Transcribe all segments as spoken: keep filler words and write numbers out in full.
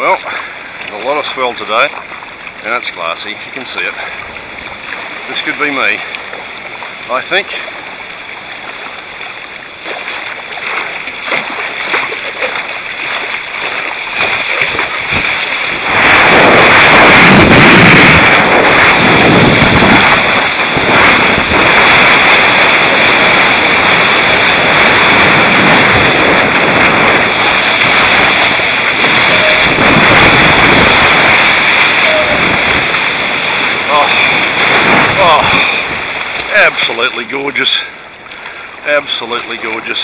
Well, a lot of swell today, and it's glassy, you can see it. This could be me, I think. Absolutely gorgeous, absolutely gorgeous.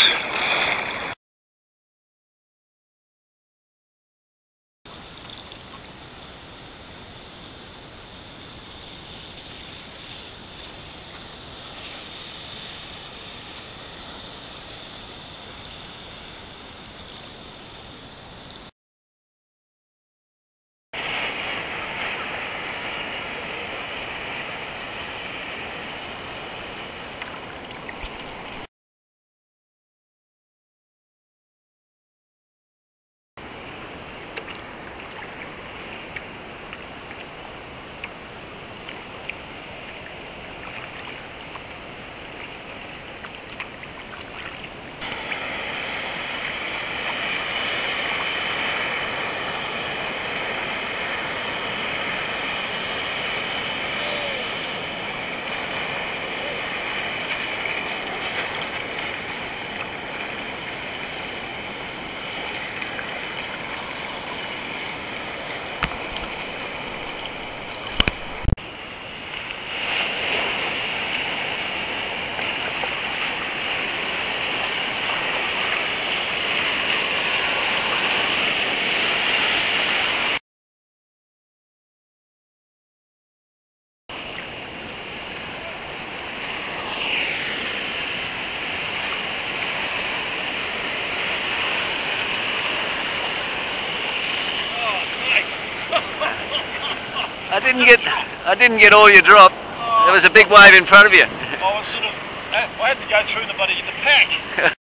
I didn't get, I didn't get all your drop. There was a big wave in front of you. I was sort of, I had to go through the bloody the pack.